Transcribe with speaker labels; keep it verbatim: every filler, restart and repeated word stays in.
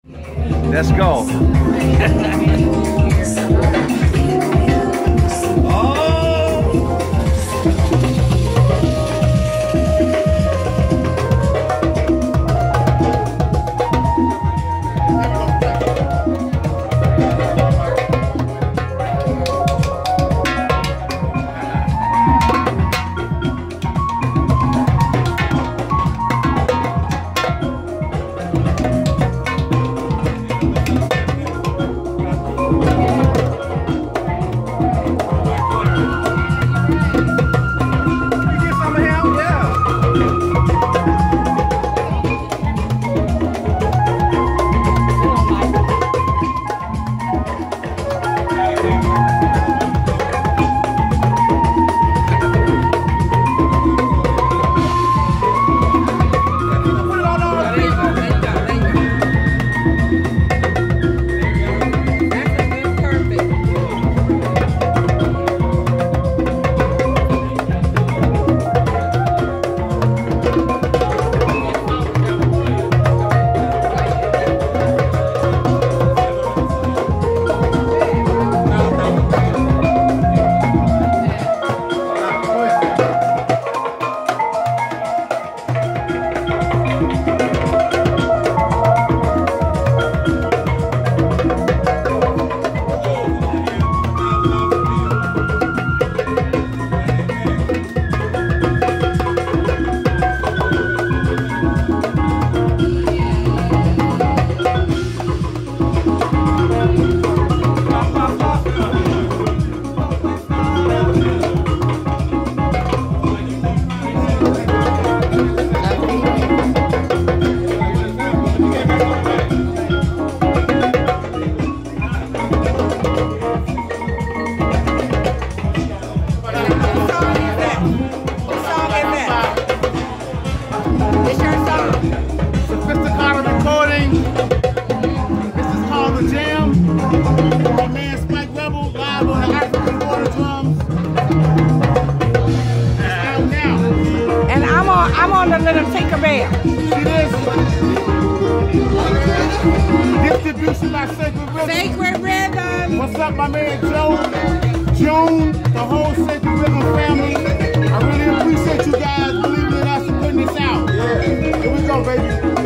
Speaker 1: Let's go.
Speaker 2: Sophisticado recording. This is called The Jam. My man Spike Rebel live on the African Border drums. It's out now.
Speaker 3: And I'm on I'm on the little Tinkerbell.
Speaker 2: See this? Distribution by Sacred Rhythm.
Speaker 3: Sacred Rhythm.
Speaker 2: What's up, my man Joe? June, the whole Sacred Rhythm family. I really appreciate you guys believing in us and putting this out. Yeah. Here we go, baby.